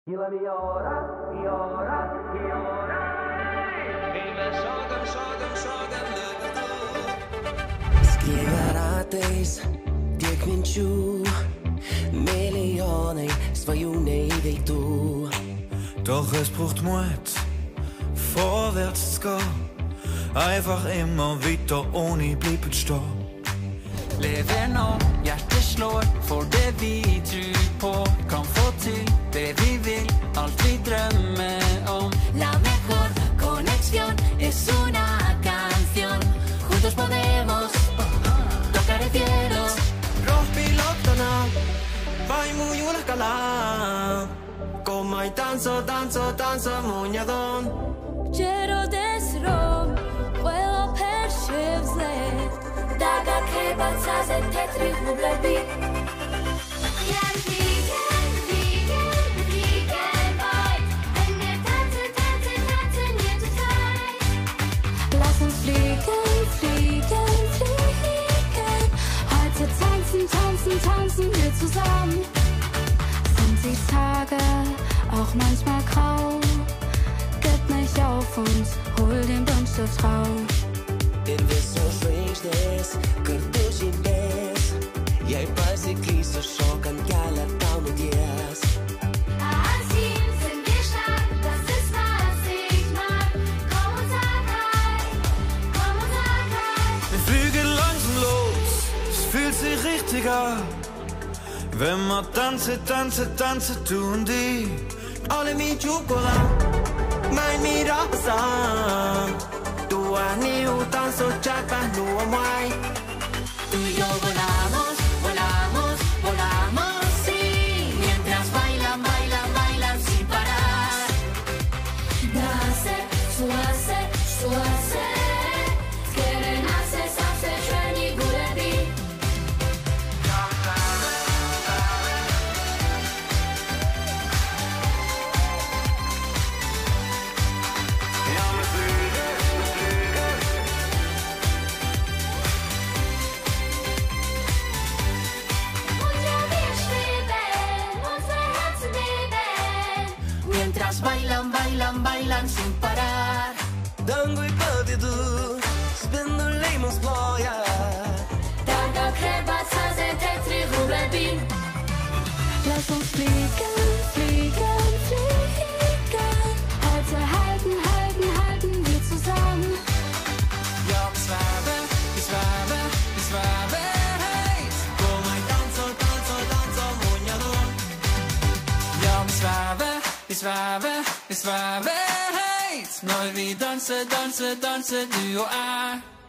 Gilla mi ora, mi ora, mi ora. Sklieratais tiek minčių, milijonai svajų neįveiktų. Doch es braucht Mut, vorwärts zu gehen. Einfach immer weiter ohne bleiben stehen. Lever nå, hjertet slår for det vi tror på. Kan få til det vi vil, alt vi drømmer om. La mejor conexión es una canción. Juntos podemos tocar el cielo. Rohpilottona, vaimu julkala. Komai tanzo, tanzo, tanzo muñadon. Quiero desrom, puedo peršivzlet. Daga krebaca ze tetri hublebi. Fliegen, fliegen, fliegen weit. Wenn wir tanzen, tanzen, tanzen hier zur Zeit. Lass uns fliegen, fliegen, fliegen. Heute tanzen, tanzen, tanzen wir zusammen. Sind die Tage auch manchmal grau? Gib nicht auf und hol den Buntstift raus. Ir visos žvaigždės kartu žibės. Jei pasiklysiu šokant kelią tau nuties. Anziehen sind wir stark, das ist was ich mag. Komm und sag hi, komm und sag hi. Wir fliegen langsam los, es fühlt sich richtig an. Wenn wir tanzen, tanzen, tanzen, tun die. Alle mi ciucola, mai mi rasa. Tu ani utanzo chapa no mai. Tú y yo volamos, volamos, volamos, sí. Mientras bailan, bailan, bailan sin parar. Nace, suace, suace. Quieren hacer, hacer, shiny, gulebi. Mientras bailan, bailan, bailan sin parar. Dangui pavidu, spindulimus ploja. Daga krebaca ze tetri hublebi. Lass uns fliegen, fliegen, fliegen. Heute halten, halten, halten wir zusammen. Ja, vi svävar, vi svävar, vi svävar höjt. Komai tanzo, tanzo, tanzo muñadon. Ja, vi svävar, vi svävar, vi svävar höjt. Når vi danser, danser, danser, du og jeg.